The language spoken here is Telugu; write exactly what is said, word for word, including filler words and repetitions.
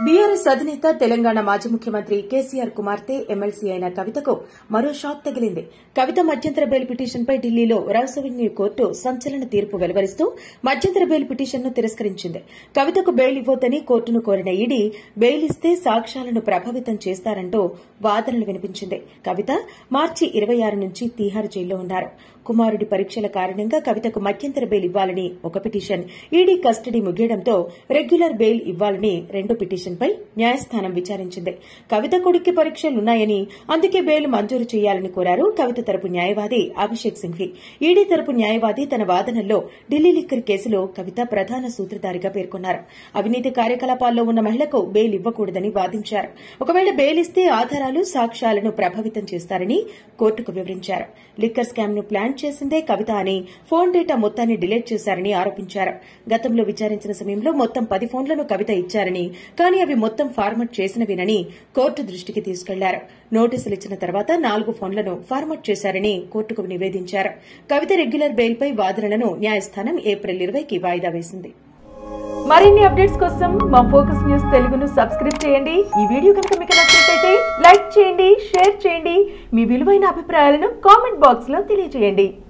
బీఆర్ఎస్ అధినేత తెలంగాణ మాజీ ముఖ్యమంత్రి కేసీఆర్ కుమార్తె ఎమ్మెల్సీ అయిన కవితకు మరో షాక్ తగిలింది. కవిత మధ్యంతర బెయిల్ పిటిషన్పై ఢిల్లీలో రౌస్ అవెన్యూ కోర్టు సంచలన తీర్పు వెలువరిస్తూ మధ్యంతర బెయిల్ పిటిషన్ను తిరస్కరించింది. కవితకు బెయిల్ ఇవ్వొద్దని కోర్టును కోరిన ఈడీ బెయిల్ ఇస్తే సాక్ష్యాలను ప్రభావితం చేస్తారంటూ వాదనలు వినిపించింది. కవిత మార్చి ఇరవై ఆరు నుంచి తీహార్ జైల్లో ఉన్నారు. కుమారుడి పరీక్షల కారణంగా కవితకు మధ్యంతర బెయిల్ ఇవ్వాలని ఒక పిటిషన్, ఈడీ కస్టడీ ముగియడంతో రెగ్యులర్ బెయిల్ ఇవ్వాలని రెండో పిటిషన్పై న్యాయస్థానం విచారించింది. కవిత కొడుక్కి పరీక్షలున్నాయని, అందుకే బెయిల్ మంజూరు చేయాలని కోరారు కవిత తరపు న్యాయవాది అభిషేక్ సింఘ్వి. ఈడీ తరపు న్యాయవాది తన వాదనల్లో ఢిల్లీ లిక్కర్ కేసులో కవిత ప్రధాన సూత్రధారిగా పేర్కొన్నారు. అవినీతి కార్యకలాపాల్లో ఉన్న మహిళకు బెయిల్ ఇవ్వకూడదని వాదించారు. ఒకవేళ బెయిల్ ఇస్తే ఆధారాలు, సాక్ష్యాలను ప్రభావితం చేస్తారని కోర్టుకు వివరించారు. లిక్కర్ స్కామ్ ను ప్లాన్ చేసిందే కవిత అని, ఫోన్ డేటా మొత్తాన్ని డిలీట్ చేశారని ఆరోపించారు. గతంలో విచారించిన సమయంలో మొత్తం పది ఫోన్లను కవిత ఇచ్చారని, కానీ అవి మొత్తం ఫార్మట్ చేసినవేనని కోర్టు దృష్టికి తీసుకెళ్లారు. నోటీసులు ఇచ్చిన తర్వాత నాలుగు ఫోన్లను ఫార్మట్ చేశారని కోర్టుకు నివేదించారు. కవిత రెగ్యులర్ బెయిల్పై వాదనలను న్యాయస్థానం ఏప్రిల్ ఇరవైకి వాయిదా వేసింది. మరిన్ని అప్డేట్స్ కోసం మా ఫోకస్ న్యూస్ తెలుగును సబ్స్క్రైబ్ చేయండి. ఈ వీడియో కనుక మీకు నచ్చినట్లయితే లైక్ చేయండి, షేర్ చేయండి. మీ విలువైన అభిప్రాయాలను కామెంట్ బాక్స్ లో తెలియజేయండి.